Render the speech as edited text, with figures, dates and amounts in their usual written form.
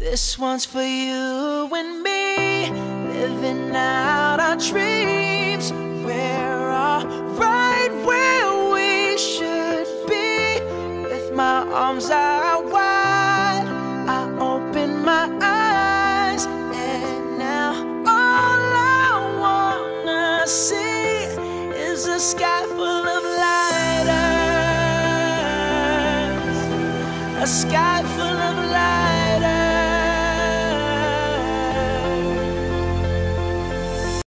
This one's for you and me, living out our dreams. We're all right where we should be. With my arms out wide, I open my eyes, and now all I wanna see is a sky full of lighters, a sky full of lighters.